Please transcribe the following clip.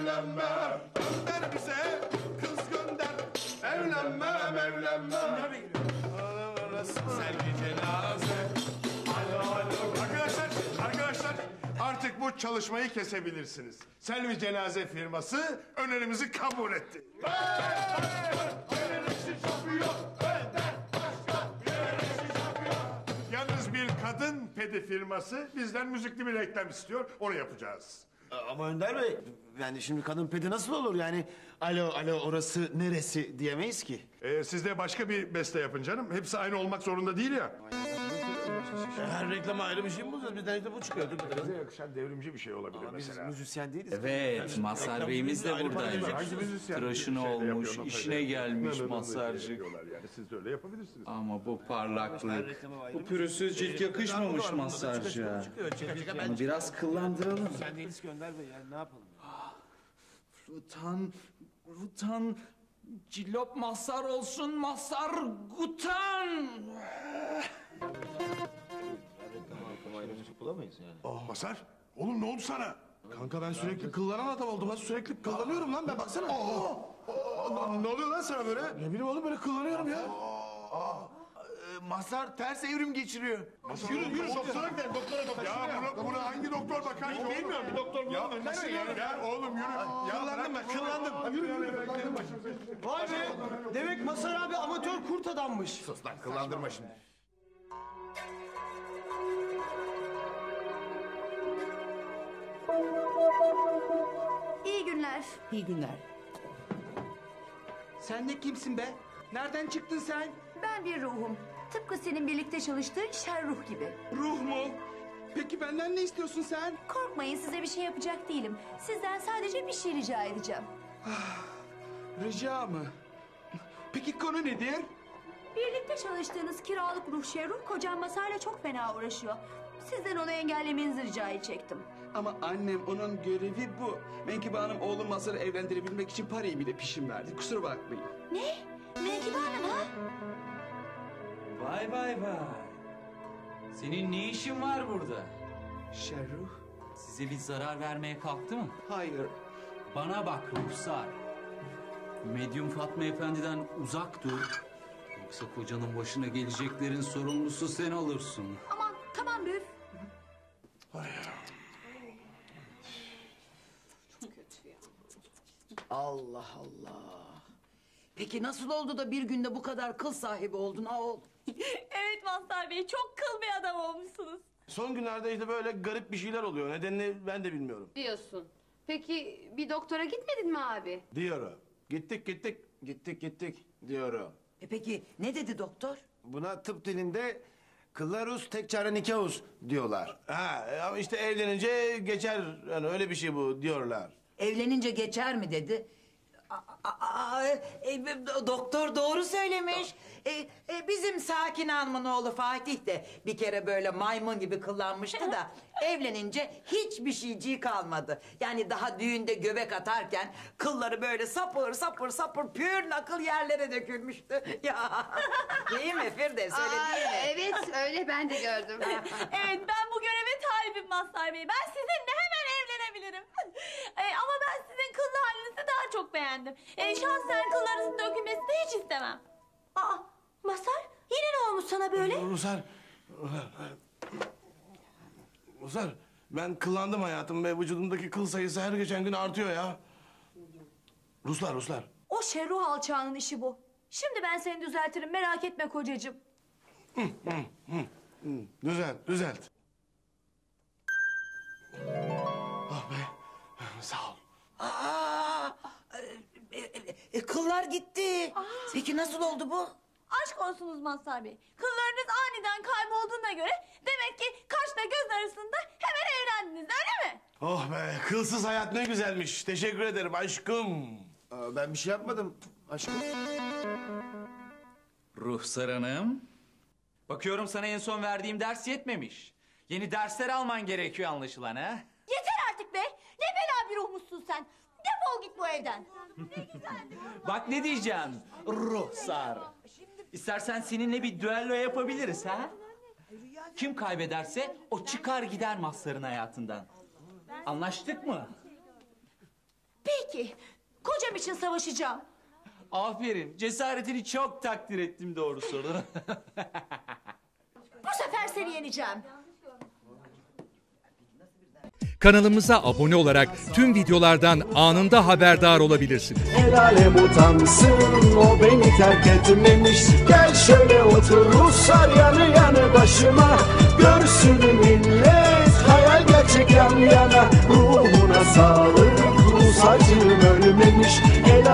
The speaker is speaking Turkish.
evlenmem. Gönder bize kız gönder. Evlenmem, evlenmem. Selvi cenaze. Alo, alo. Arkadaşlar artık bu çalışmayı kesebilirsiniz. Selvi Cenaze firması önerimizi kabul etti. Yalnız bir kadın pedi firması bizden müzikli bir reklam istiyor. Onu yapacağız. Ama Önder Bey, yani şimdi kadın pedi nasıl olur? Yani alo alo orası neresi diyemeyiz ki. Siz de başka bir beste yapın canım. Hepsi aynı olmak zorunda değil ya. Her reklama ayrı bir şey mi bulacağız? Bizden işte bu çıkıyor. Bize yakışan devrimci bir şey olabilir Biz mesela. müzisyen değiliz. Evet, Mazhar Bey'imiz de buradaymış. Tıraşını olmuş, işine gelmiş Mazharcık. Yani siz de öyle yapabilirsiniz. Ama bu parlaklık, bu pürüzsüz cilt yakışmamış Mazharcığa. Onu biraz kıllandıralım. Sen değiliz ki Önder Bey, yani ne yapalım? Rutan, cilop Mazhar olsun, Mazhar Gutan. Bulamayız yani. Masar, oğlum ne oldu sana? Kanka ben sürekli kıllanan adam oldum. Ben sürekli kıllanıyorum lan ben baksana. Ne oluyor lan sana böyle? Ne bileyim oğlum böyle kıllanıyorum ya. Mazhar ters evrim geçiriyor. Yürü doktora gidelim, doktora. Ya buna hangi doktor bakar ki? Bilmiyorum, bir doktor bulalım. Ya oğlum yürü. Kıllandım ben, kıllandım. Yürü. Vay be! Demek Mazhar abi amatör kurt adammış. Sus lan, kıllandırma şimdi. İyi günler. İyi günler. Sen de kimsin be? Nereden çıktın sen? Ben bir ruhum. Tıpkı senin birlikte çalıştığın Şerruh gibi. Ruh mu? Peki benden ne istiyorsun sen? Korkmayın, size bir şey yapacak değilim. Sizden sadece bir şey rica edeceğim. Rica mı? Peki konu nedir? Birlikte çalıştığınız kiralık ruh Şerruh kocam Masar'la çok fena uğraşıyor. Sizden onu engellemenizi rica edecektim. Ama annem onun görevi bu. Menkıbe Hanım oğlum Mazhar'ı evlendirebilmek için parayı bile peşin verdi. Kusura bakmayın. Ne? Menkıbe Hanım ha? Vay vay vay. Senin ne işin var burada? Şerruh? Size bir zarar vermeye kalktı mı? Hayır. Bana bak Ruhsar. Medyum Fatma Efendi'den uzak dur. Yoksa kocanın başına geleceklerin sorumlusu sen olursun. Aman tamam Büf. Allah Allah. Peki nasıl oldu da bir günde bu kadar kıl sahibi oldun oğul? Evet Mazhar Bey, çok kıl bir adam olmuşsunuz. Son günlerde işte böyle garip bir şeyler oluyor. Nedenini ben de bilmiyorum. Diyorsun. Peki bir doktora gitmedin mi abi? Diyorum. Gittik diyorum. Peki ne dedi doktor? Buna tıp dilinde kıllarus tek çare nikahus diyorlar. Ama işte evlenince geçer. Yani öyle bir şey bu diyorlar. Evlenince geçer mi dedi. Doktor doğru söylemiş. Bizim Sakin Hanım'ın oğlu Fatih de bir kere böyle maymun gibi kıllanmıştı da evlenince hiçbir şeyciği kalmadı. Yani daha düğünde göbek atarken kılları böyle sapır pür nakıl yerlere dökülmüştü. Ya değil mi Firdevs öyle değil mi? Evet öyle ben de gördüm. Evet, ben bu göreve talibim Mazhar Bey. Ben sizinle hemen evlenebilirim. Ama ben sizin kıllı halinizi daha çok beğendim. Şahsen kıllarınızın dökülmesini de hiç istemem. Aa, Mazhar, yine ne olmuş sana böyle? Ruslar, ben kıllandım hayatım ve vücudumdaki kıl sayısı her geçen gün artıyor ya. Ruslar. O Şerruh alçağının işi bu. Şimdi ben seni düzeltirim, merak etme kocacığım. Düzelt. Ah be, sağ ol. Kıllar gitti. Peki nasıl oldu bu? Aşk olsunuz Mazhar Bey. Kıllarınız aniden kaybolduğuna göre demek ki kaşla göz arasında hemen evlendiniz, öyle mi? Oh be, kılsız hayat ne güzelmiş. Teşekkür ederim aşkım. Ben bir şey yapmadım aşkım. Ruhsar Hanım. Bakıyorum sana en son verdiğim ders yetmemiş. Yeni dersler alman gerekiyor anlaşılan ha? Yeter artık be! Ne bela bir ruhmuşsun sen! Defol git bu evden! Bak ne diyeceğim Ruhsar. İstersen seninle bir düello yapabiliriz ha? Kim kaybederse o çıkar gider Mazhar'ın hayatından. Anlaştık mı? Peki! ki. Kocam için savaşacağım. Aferin. Cesaretini çok takdir ettim doğrusu. Bu sefer seni yeneceğim. Kanalımıza abone olarak tüm videolardan anında haberdar olabilirsiniz. El alem utansın, o beni terk etmemiş. Gel şöyle otur Ruslar yanı yanı başıma. Görsün millet hayal gerçek yan yana. Ruhuna sağlık, Rus acım ölmemiş.